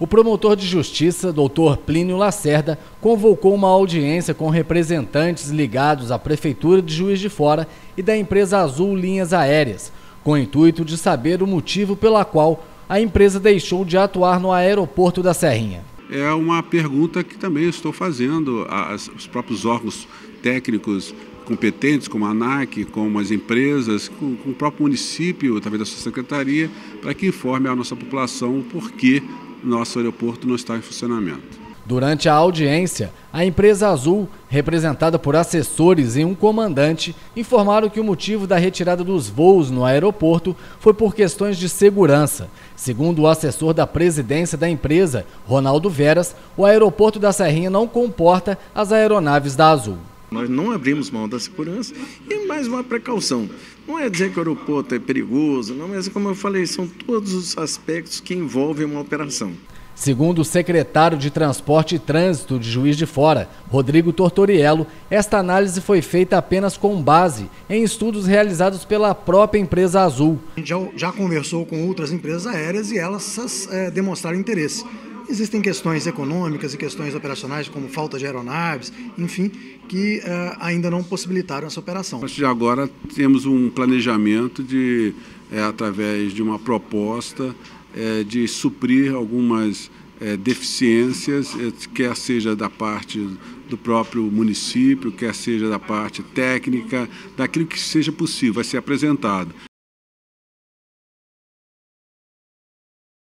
O promotor de justiça, Dr. Plínio Lacerda, convocou uma audiência com representantes ligados à Prefeitura de Juiz de Fora e da empresa Azul Linhas Aéreas, com o intuito de saber o motivo pela qual a empresa deixou de atuar no aeroporto da Serrinha. É uma pergunta que também estou fazendo aos próprios órgãos técnicos competentes, como a ANAC, como as empresas, com o próprio município, através da sua secretaria, para que informe a nossa população o porquê nosso aeroporto não está em funcionamento. Durante a audiência, a empresa Azul, representada por assessores e um comandante, informaram que o motivo da retirada dos voos no aeroporto foi por questões de segurança. Segundo o assessor da presidência da empresa, Ronaldo Veras, o aeroporto da Serrinha não comporta as aeronaves da Azul. Nós não abrimos mão da segurança e mais uma precaução. Não é dizer que o aeroporto é perigoso, não, mas como eu falei, são todos os aspectos que envolvem uma operação. Segundo o secretário de Transporte e Trânsito de Juiz de Fora, Rodrigo Tortoriello, esta análise foi feita apenas com base em estudos realizados pela própria empresa Azul. A gente já conversou com outras empresas aéreas e elas demonstraram interesse. Existem questões econômicas e questões operacionais, como falta de aeronaves, enfim, que ainda não possibilitaram essa operação. A partir de agora temos um planejamento de, através de uma proposta, de suprir algumas deficiências, quer seja da parte do próprio município, quer seja da parte técnica, daquilo que seja possível, vai ser apresentado.